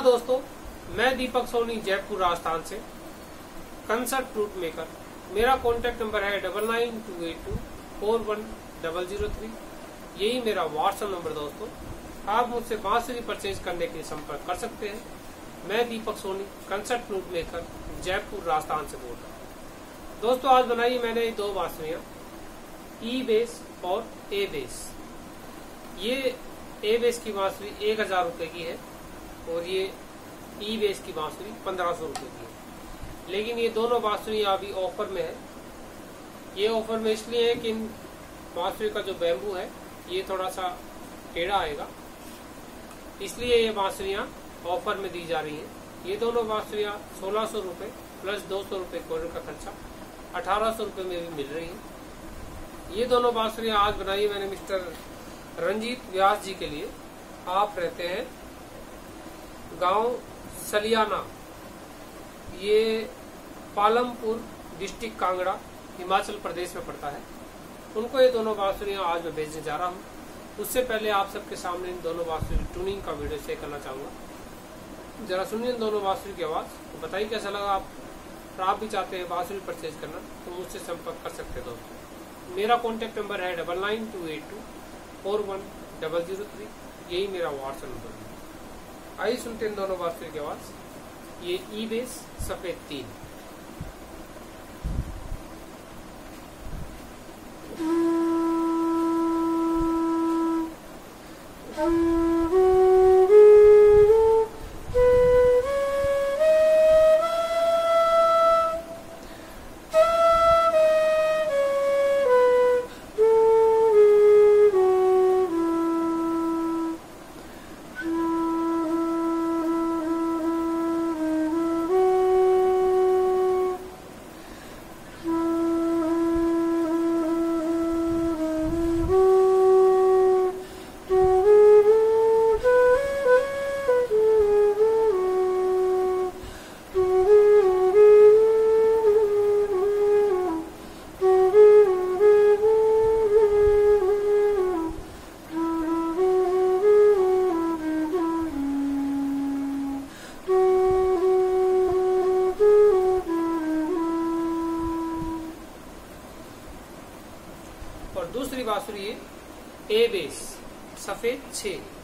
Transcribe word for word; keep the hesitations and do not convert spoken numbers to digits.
दोस्तों, मैं दीपक सोनी जयपुर राजस्थान से कंसर्ट फ्लूट मेकर। मेरा कॉन्टैक्ट नंबर है double nine two eight two four one double zero three. यही मेरा व्हाट्सएप नंबर दोस्तों। आप मुझसे बांसुरी परचेज करने के लिए संपर्क कर सकते हैं। मैं Deepak Soni concert flute maker Jaipur Rajasthan से बोल रहा हूँ। दोस्तों, आज बनाई मैंने दो बांसुरियाँ, ई बेस और ए बेस। ये ए बेस की बांसुरी एक हजार रुपए की है और ये ई बेस की बांसुरी पंद्रह सौ रुपए की है। लेकिन ये दोनों बांसुरियाँ अभी ऑफर में है। ये ऑफर में इसलिए है कि इन बांसुरी का जो बैम्बू है ये थोड़ा सा टेढ़ा आएगा, इसलिए ये बांसुरियाँ ऑफर में दी जा रही हैं। ये दोनों बांसुरियाँ सोलह सौ रुपये प्लस दो सौ रुपये कोरियर का खर्चा अठारह सौ रुपये में भी मिल रही हैं। ये दोनों बांसुरियाँ आज बनाई मैंने मिस्टर रंजीत व्यास जी के लिए। आप रहते हैं गांव सलियाना, ये पालमपुर डिस्ट्रिक्ट कांगड़ा हिमाचल प्रदेश में पड़ता है। उनको ये दोनों बांसुरियाँ आज मैं भेजने जा रहा हूँ। उससे पहले आप सबके सामने इन दोनों बांसुरी ट्यूनिंग का वीडियो शेयर करना चाहूँगा। जरा सुनिए इन दोनों बांसुरी की आवाज़, तो बताइए कैसा लगा। आप आप भी चाहते हैं बांसुरी परचेज करना तो मुझसे संपर्क कर सकते हैं दोस्तों। मेरा कॉन्टैक्ट नंबर है double nine two eight two four one double zero three. यही मेरा व्हाट्सएप नंबर है। आइए सुनते हैं दोनों बांसुरी की आवाज़। ये ई बेस सफेद तीन। और दूसरी बांसुरी है ए बेस सफेद छह।